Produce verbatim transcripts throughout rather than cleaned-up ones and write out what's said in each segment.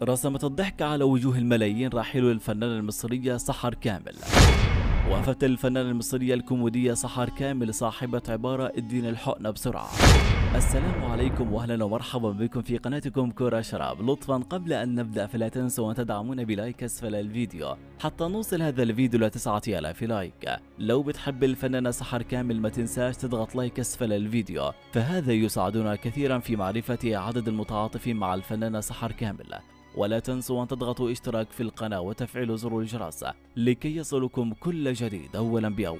رسمت الضحك على وجوه الملايين راحل الفنانة المصرية سحر كامل. وافت الفنانة المصرية الكوميدية سحر كامل صاحبة عبارة اديني الحقنة بسرعة. السلام عليكم واهلا ومرحبا بكم في قناتكم كورة شراب. لطفا قبل ان نبدأ فلا تنسوا ان تدعمونا بلايك اسفل الفيديو حتى نوصل هذا الفيديو ل تسعة آلاف لايك. لو بتحب الفنانة سحر كامل ما تنساش تضغط لايك اسفل الفيديو، فهذا يساعدنا كثيرا في معرفة عدد المتعاطفين مع الفنانة سحر كامل. ولا تنسوا أن تضغطوا اشتراك في القناة وتفعيل زر الجرس لكي يصلكم كل جديد أولا بأول.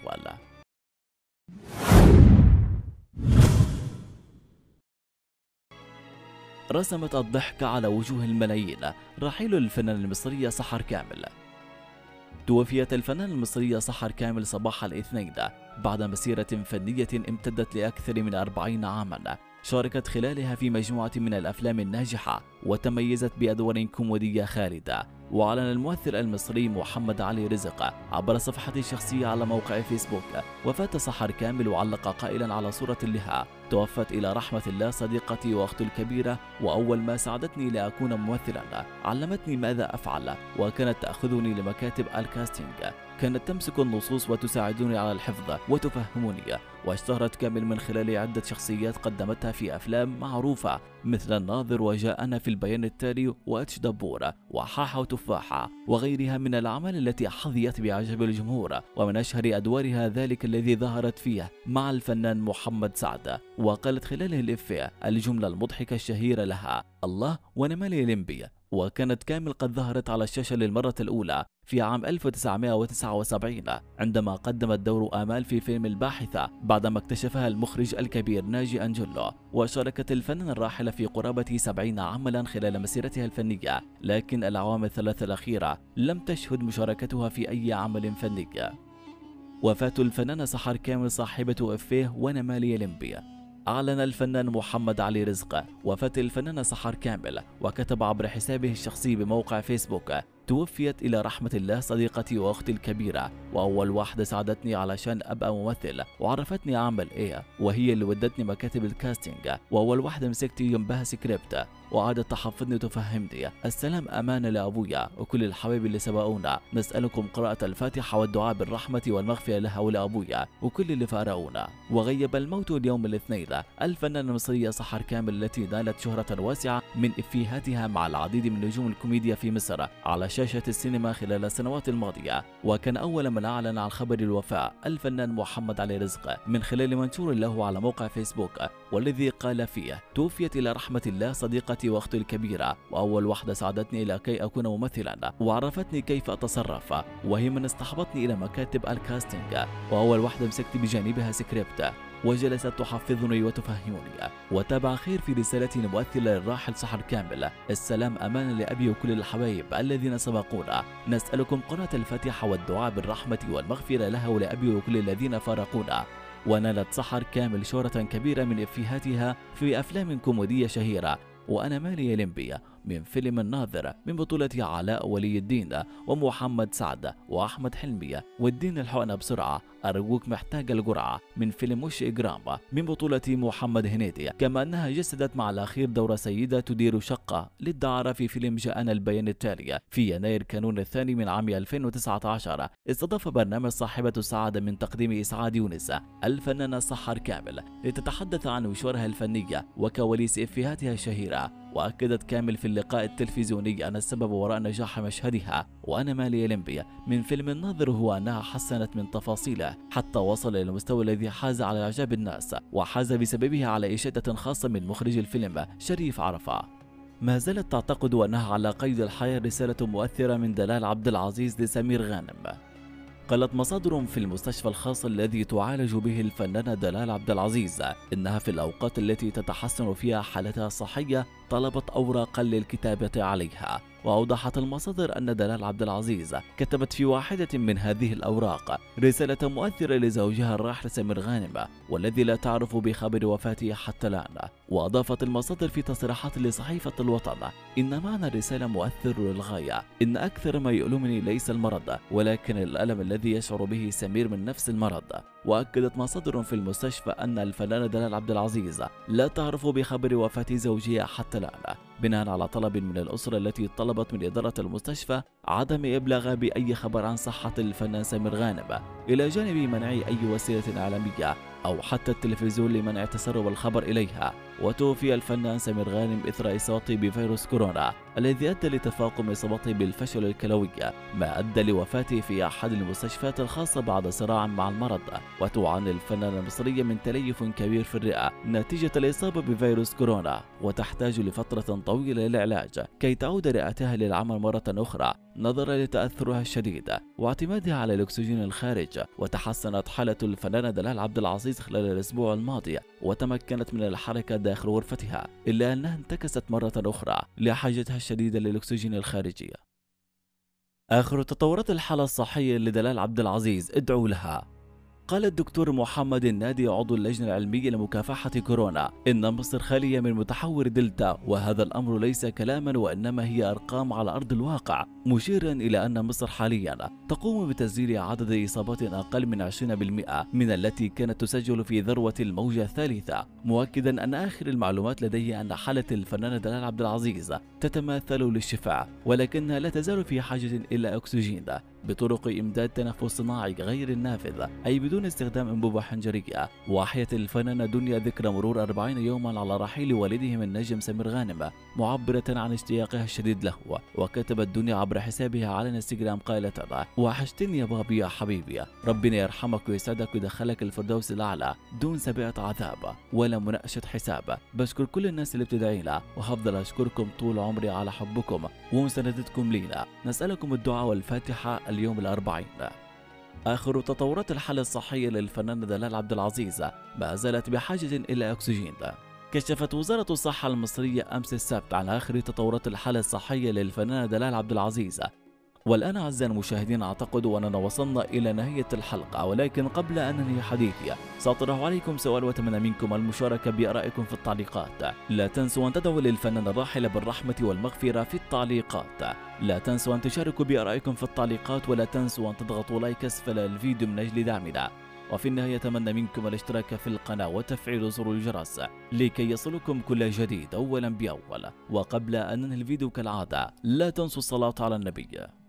رسمت الضحك على وجوه الملايين رحيل الفنانة المصرية سحر كامل. توفيت الفنانة المصرية سحر كامل صباح الاثنين بعد مسيرة فنية امتدت لأكثر من أربعين عاما، شاركت خلالها في مجموعة من الأفلام الناجحة وتميزت بأدوار كوميدية خالدة. وأعلن الممثل المصري محمد علي رزق عبر صفحته الشخصية على موقع فيسبوك وفاة سحر كامل، وعلق قائلا على صورة لها: توفت إلى رحمة الله صديقتي وأختي الكبيرة، وأول ما ساعدتني لأكون ممثلا علمتني ماذا أفعل، وكانت تأخذني لمكاتب الكاستينج، كانت تمسك النصوص وتساعدني على الحفظ وتفهمني. واشتهرت كامل من خلال عدة شخصيات قدمتها في أفلام معروفة مثل الناظر وجاءنا في البيان التالي واتش دبور وحاحة وتفاحة وغيرها من الأعمال التي حظيت بإعجاب الجمهور. ومن أشهر أدوارها ذلك الذي ظهرت فيه مع الفنان محمد سعد، وقالت خلاله الإفيه الجملة المضحكة الشهيرة لها: الله وأنا مالي لمبي. وكانت كامل قد ظهرت على الشاشة للمرة الأولى في عام ألف وتسعمائة وتسعة وسبعين عندما قدمت دور آمال في فيلم الباحثة بعدما اكتشفها المخرج الكبير ناجي أنجلو. وشاركت الفنانة الراحلة في قرابة سبعين عملا خلال مسيرتها الفنية، لكن الأعوام الثلاثة الأخيرة لم تشهد مشاركتها في أي عمل فني. وفاة الفنانة سحر كامل صاحبة إفيه وأنا مالي لمبي. أعلن الفنان محمد علي رزق وفاة الفنانة سحر كامل، وكتب عبر حسابه الشخصي بموقع فيسبوك: توفيت إلى رحمة الله صديقتي وأختي الكبيرة، وأول واحدة ساعدتني علشان أبقى ممثل وعرفتني أعمل إيه، وهي اللي ودتني مكاتب الكاستينج، وأول واحدة مسكت جنبها سكريبت وقعدت تحفظني وتفهمني. السلام أمانة لأبويا وكل الحبايب اللي سبقونا، نسألكم قراءة الفاتحة والدعاء بالرحمة والمغفرة لها ولأبويا وكل اللي فارقونا. وغيب الموت اليوم الاثنين الفنانة المصرية سحر كامل التي نالت شهرة واسعة من إفيهاتها مع العديد من نجوم الكوميديا في مصر على شاشة السينما خلال السنوات الماضية. وكان أول من أعلن عن خبر الوفاة الفنان محمد علي رزق من خلال منشور له على موقع فيسبوك، والذي قال فيه: توفيت إلى رحمة الله صديقتي وأختي الكبيرة، وأول واحدة ساعدتني إلى كي أكون ممثلا وعرفتني كيف أتصرف، وهي من استحبتني إلى مكاتب الكاستينج، وأول واحدة مسكت بجانبها سكريبت وجلست تحفظني وتفهمني. وتابع خير في رسالة ممثلة للراحل سحر كامل: السلام أمان لأبي وكل الحبايب الذين سبقونا، نسألكم قراءة الفاتحة والدعاء بالرحمة والمغفرة لها ولأبي وكل الذين فارقونا. ونالت سحر كامل شهرة كبيرة من إفيهاتها في أفلام كوميدية شهيرة: وأنا مالي لمبي من فيلم الناظر من بطولة علاء ولي الدين ومحمد سعد وأحمد حلمي، والدين الحقنة بسرعة، أرجوك محتاج الجرعة من فيلم وش إجرام من بطولة محمد هنيدي. كما أنها جسدت مع الأخير دور سيدة تدير شقة للدعارة في فيلم جاءنا البيان التالي في يناير كانون الثاني من عام ألفين وتسعة عشر. استضاف برنامج صاحبة السعادة من تقديم إسعاد يونس الفنانة سحر كامل لتتحدث عن مشوارها الفنية وكواليس إفيهاتها الشهيرة. وأكدت كامل في اللقاء التلفزيوني أن السبب وراء نجاح مشهدها وأنا مالي لمبي من فيلم الناظر هو أنها حسنت من تفاصيله حتى وصل إلى المستوى الذي حاز على إعجاب الناس، وحاز بسببها على إشادة خاصة من مخرج الفيلم شريف عرفة. ما زالت تعتقد أنها على قيد الحياة رسالة مؤثرة من دلال عبد العزيز لسمير غانم. قالت مصادر في المستشفى الخاص الذي تعالج به الفنانة دلال عبد العزيز إنها في الأوقات التي تتحسن فيها حالتها الصحية طلبت أوراقا للكتابة عليها. وأوضحت المصادر أن دلال عبد العزيز كتبت في واحدة من هذه الأوراق رسالة مؤثرة لزوجها الراحل سمير غانم، والذي لا تعرف بخبر وفاته حتى الآن. وأضافت المصادر في تصريحات لصحيفة الوطن: إن معنى الرسالة مؤثر للغاية، إن أكثر ما يؤلمني ليس المرض ولكن الألم الذي يشعر به سمير من نفس المرض. وأكدت مصادر في المستشفى أن الفنانة دلال عبد العزيز لا تعرف بخبر وفاة زوجها حتى الآن، بناء على طلب من الأسرة التي طلبت من إدارة المستشفى عدم إبلاغها بأي خبر عن صحة الفنان سمير غانم، إلى جانب منع أي وسيلة إعلامية أو حتى التلفزيون لمنع تسرب الخبر إليها. وتوفي الفنان سمير غانم إثر إصابته بفيروس كورونا الذي أدى لتفاقم إصابته بالفشل الكلوي، ما أدى لوفاته في أحد المستشفيات الخاصة بعد صراع مع المرض. وتعاني الفنانة المصرية من تليف كبير في الرئة نتيجة الإصابة بفيروس كورونا، وتحتاج لفترة طويلة للعلاج كي تعود رئتها للعمل مرة أخرى نظرا لتأثرها الشديد واعتمادها على الأكسجين الخارج. وتحسنت حالة الفنانة دلال عبد العزيز خلال الأسبوع الماضي وتمكنت من الحركة داخل غرفتها، إلا أنها انتكست مرة أخرى لحاجتها الشديدة للأكسجين الخارجي. آخر تطورات الحالة الصحية لدلال عبد العزيز ادعوا لها. قال الدكتور محمد النادي عضو اللجنة العلمية لمكافحة كورونا إن مصر خالية من متحور دلتا، وهذا الأمر ليس كلاما وإنما هي أرقام على أرض الواقع، مشيرا إلى أن مصر حاليا تقوم بتسجيل عدد إصابات أقل من عشرين بالمئة من التي كانت تسجل في ذروة الموجة الثالثة، مؤكدا أن آخر المعلومات لديه أن حالة الفنانة دلال عبد العزيز تتماثل للشفاء، ولكنها لا تزال في حاجة إلى أكسجين بطرق إمداد تنفس صناعي غير النافذ أي بدون استخدام أنبوبة حنجرية. وأحيت الفنانة دنيا ذكرى مرور أربعين يوما على رحيل والدهم النجم سمير غانم، معبرة عن اشتياقها الشديد له. وكتبت دنيا عبر حسابها على انستغرام قائلة: وحشتني يا بابي يا حبيبي، ربنا يرحمك ويسعدك ويدخلك الفردوس الأعلى دون سبعة عذاب ولا مناقشة حساب. بشكر كل الناس اللي بتدعي لنا، وهفضل أشكركم طول عمري على حبكم ومساندتكم لينا. نسألكم الدعاء والفاتحة اليوم الأربعين. آخر تطورات الحالة الصحية للفنانة دلال عبد العزيز ما زالت بحاجة إلى أكسجين. كشفت وزارة الصحة المصرية أمس السبت عن آخر تطورات الحالة الصحية للفنانة دلال عبد العزيز. والآن أعزائي المشاهدين أعتقد أننا وصلنا إلى نهاية الحلقة، ولكن قبل أن أنهي حديثي سأطرح عليكم سؤال وأتمنى منكم المشاركة بآرائكم في التعليقات. لا تنسوا أن تدعوا للفنان الراحل بالرحمة والمغفرة في التعليقات. لا تنسوا أن تشاركوا بآرائكم في التعليقات، ولا تنسوا أن تضغطوا لايك أسفل الفيديو من أجل دعمنا. وفي النهاية أتمنى منكم الاشتراك في القناة وتفعيل زر الجرس لكي يصلكم كل جديد أولا بأول. وقبل أن ننهي الفيديو كالعادة لا تنسوا الصلاة على النبي.